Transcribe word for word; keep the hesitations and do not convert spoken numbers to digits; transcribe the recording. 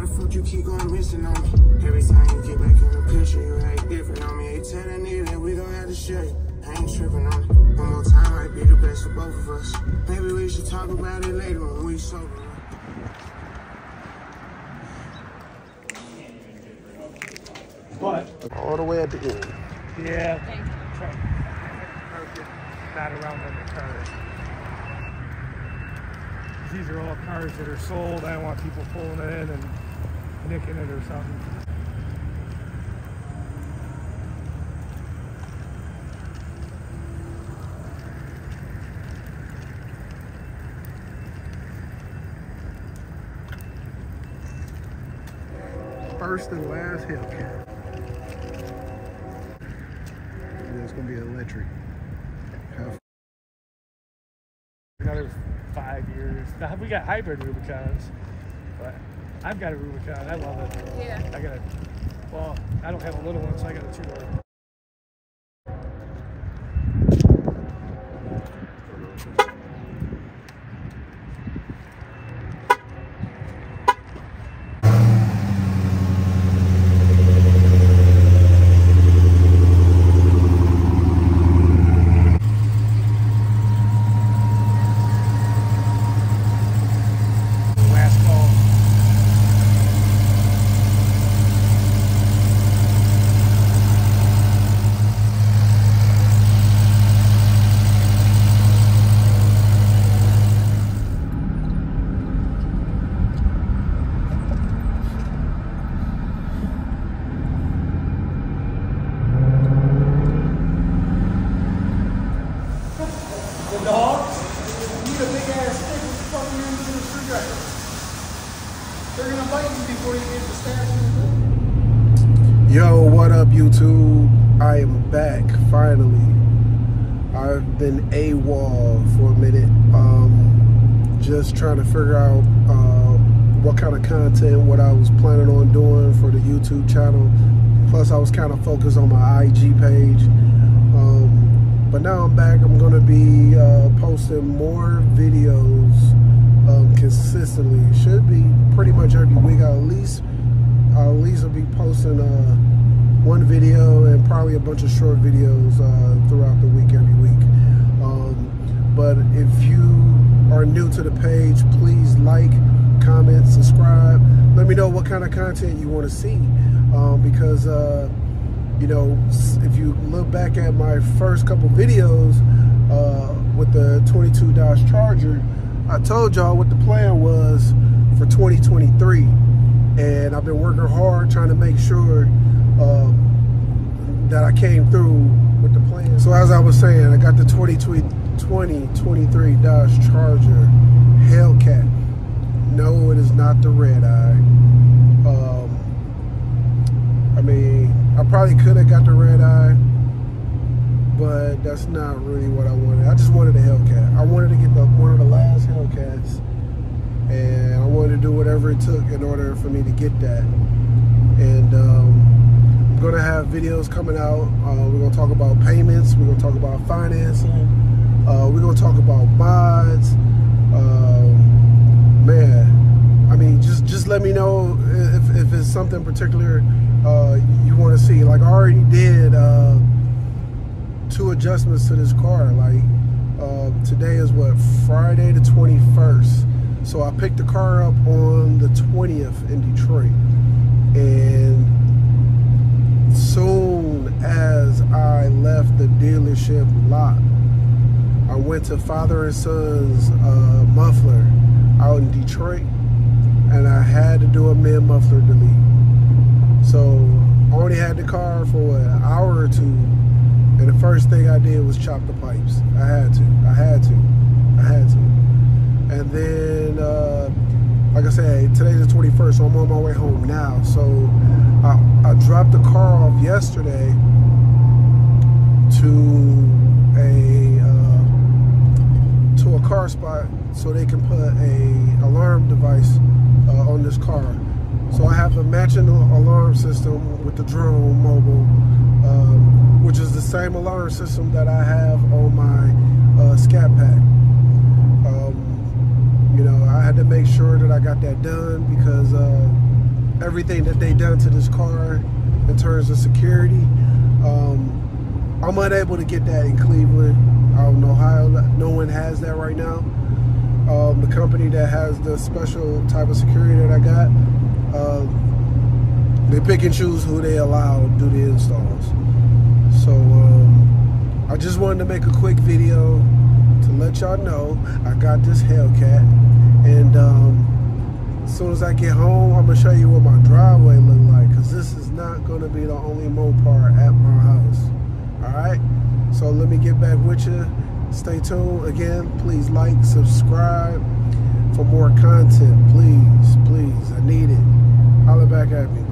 the fuck you keep going missing on me? Every time you get back in the picture, you act different on me. Ain't tell that nigga that we gon' have to share it. I ain't tripping on it. One more time might be the best for both of us. Maybe we should talk about it later when we sober. But all the way at the end. Yeah. Not around on the cars. These are all cars that are sold. I don't want people pulling it in and nicking it or something. First and last Hellcat. It's gonna be electric. How Another five years. Now, we got hybrid Rubicons, but I've got a Rubicon. I love it. Yeah. I got a, well, I don't have a little one, so I got a two-door. Yo, what up, YouTube? I am back, finally. I've been AWOL for a minute, um, just trying to figure out uh, what kind of content, what I was planning on doing for the YouTube channel. Plus, I was kind of focused on my I G page. Um, but now I'm back. I'm going to be uh, posting more videos um, consistently. Should be pretty much every week. I'll at least I'll at least be posting uh, one video and probably a bunch of short videos uh, throughout the week, every week. Um, but if you are new to the page, please like, comment, subscribe. Let me know what kind of content you want to see. Um, because, uh, you know, if you look back at my first couple videos uh, with the twenty-two Dodge Charger, I told y'all what the plan was for twenty twenty-three. And I've been working hard trying to make sure uh, that I came through with the plan. So as I was saying, I got the twenty twenty-three Dodge Charger Hellcat. No, it is not the red eye. Um, I mean, I probably could have got the red eye, but that's not really what I wanted. I just wanted a Hellcat. I wanted to get the one of the last Hellcats. And I wanted to do whatever it took in order for me to get that. And um, I'm going to have videos coming out. Uh, we're going to talk about payments. We're going to talk about financing. Uh, we're going to talk about mods. Um, man, I mean, just just let me know if, if it's something particular uh, you want to see. Like, I already did uh, two adjustments to this car. Like, uh, today is what, Friday the twenty-first. So I picked the car up on the twentieth in Detroit, and soon as I left the dealership lot, I went to Father and Son's uh, muffler out in Detroit, and I had to do a mid muffler delete. So I only had the car for what, an hour or two, and the first thing I did was chop the pipes. I had to, I had to, I had to. And then, uh, like I said, today's the twenty-first, so I'm on my way home now. So I, I dropped the car off yesterday to a uh, to a car spot so they can put a alarm device uh, on this car. So I have a matching alarm system with the drone mobile, um, which is the same alarm system that I have on my uh, Scat Pack. Um, You know, I had to make sure that I got that done because uh, everything that they done to this car in terms of security. Um, I'm unable to get that in Cleveland. I don't know how. No one has that right now. Um, the company that has the special type of security that I got, um, they pick and choose who they allow to do the installs. So um, I just wanted to make a quick video to let y'all know I got this Hellcat, and um, as soon as I get home, I'm gonna show you what my driveway look like, because this is not gonna be the only Mopar at my house. All right, so let me get back with you. Stay tuned. Again, please like, subscribe for more content. Please, please, I need it. Holler back at me.